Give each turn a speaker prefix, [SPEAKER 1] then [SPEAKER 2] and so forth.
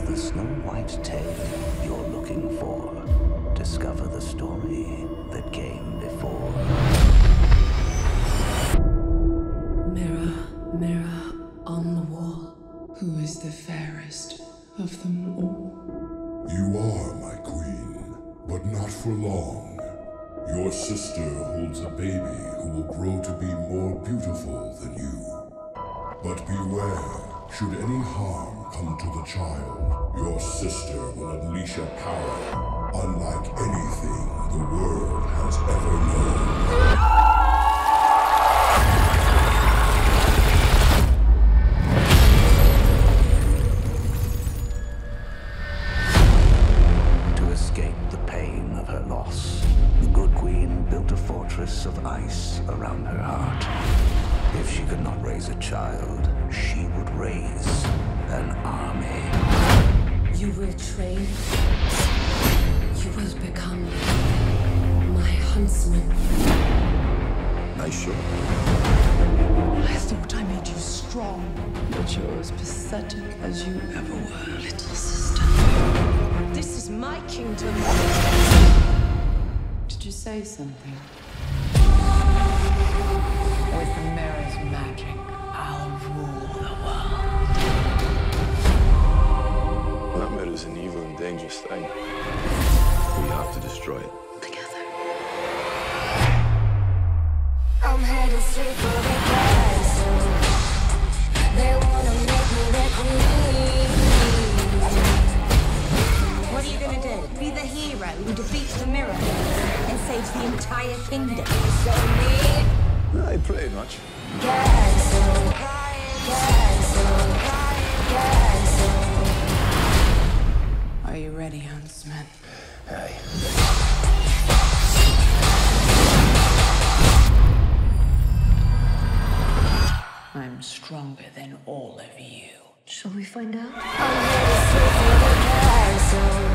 [SPEAKER 1] this the Snow White tale you're looking for? Discover the story that came before.
[SPEAKER 2] Mirror, mirror on the wall, who is the fairest of them all?
[SPEAKER 3] You are my queen, but not for long. Your sister holds a baby who will grow to be more beautiful than you. But beware, should any harm come to the child, your sister will unleash a power unlike anything the world has ever known.
[SPEAKER 1] Of ice around her heart. If she could not raise a child, she would raise an army.
[SPEAKER 2] You will train. You will become my huntsman.
[SPEAKER 3] Nice shot.
[SPEAKER 2] I thought I made you strong, but you're as pathetic as you ever were, little sister. This is my kingdom. Did you say something? With the mirror's magic, I'll rule the world.
[SPEAKER 4] That mirror's an evil and dangerous thing. We have to destroy it.
[SPEAKER 2] Together.
[SPEAKER 5] I'm headed straight for the castle. They wanna make me their queen.
[SPEAKER 6] What are you gonna do? Be the hero who defeats the mirror and saves the entire kingdom?
[SPEAKER 5] So me.
[SPEAKER 4] Pretty much.
[SPEAKER 5] Castle, castle, castle.
[SPEAKER 2] Are you ready, huntsman?
[SPEAKER 4] Hey.
[SPEAKER 2] I'm stronger than all of you.
[SPEAKER 6] Shall we find out?
[SPEAKER 5] I'm headed straight for the castle.